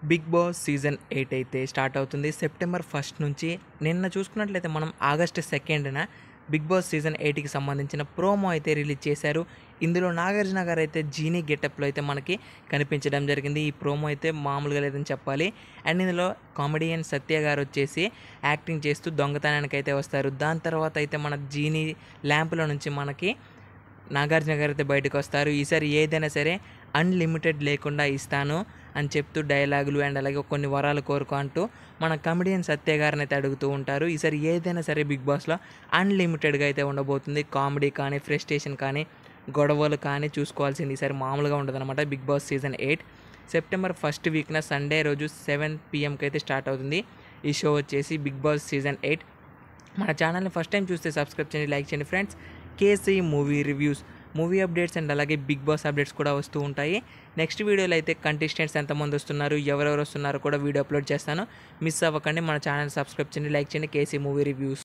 Big Boss season 8 అయితే start అవుతుంది September 1 నుంచి. నిన్న చూసుకున్నట్లయితే మనం ఆగస్టు 2న బిగ్ బాస్ సీజన్ 8కి సంబంధించిన ప్రోమో అయితే రిలీజ్ చేశారు. ఇందులో నాగార్జున గారు అయితే జీనీ గెటప్లో అయితే మనకి కనిపించడం జరిగింది. ఈ ప్రోమో అయితే మామూలుగా లేదని చెప్పాలి. అండ్ ఇందులో కామెడియన్ సత్య గారు వచ్చేసి యాక్టింగ్ చేస్తూ దొంగతనానికి అయితే వస్తారు. దాని తర్వాత అయితే మన జీనీ ల్యాంప్లో నుంచి మనకి నాగార్జున గారు అయితే బయటకు వస్తారు. ఈసారి ఏదైనా సరే అన్లిమిటెడ్ లేకుండా ఇస్తాను అని చెప్తూ డైలాగులు అండ్ అలాగే కొన్ని వరాలు కోరుకో అంటూ మన కమెడియన్ సత్య గారిని అయితే అడుగుతూ ఉంటారు. ఈసారి ఏదైనా సరే బిగ్ బాస్లో అన్లిమిటెడ్గా అయితే ఉండబోతుంది. కామెడీ కానీ, ఫ్రస్ట్రేషన్ కానీ, గొడవలు కానీ చూసుకోవాల్సింది ఈసారి మామూలుగా ఉండదన్నమాట. Big Boss season 8 September 1 weekend Sunday రోజు 7 PM అయితే స్టార్ట్ అవుతుంది. ఈ షో వచ్చేసి బిగ్ బాస్ సీజన్ 8. మన ఛానల్ని ఫస్ట్ టైం చూస్తే సబ్స్క్రైబ్ చేయండి, లైక్ చేయండి friends. KC movie reviews, movie updates and అలాగే బిగ్ బాస్ అప్డేట్స్ కూడా వస్తూ ఉంటాయి. నెక్స్ట్ వీడియోలో అయితే కంటెస్టెంట్స్ ఎంతమంది వస్తున్నారు, ఎవరెవరు వస్తున్నారో కూడా వీడియో అప్లోడ్ చేస్తాను. మిస్ అవ్వకండి. మన ఛానల్ సబ్స్క్రైబ్ చేయండి, లైక్ చేయండి. KC movie reviews.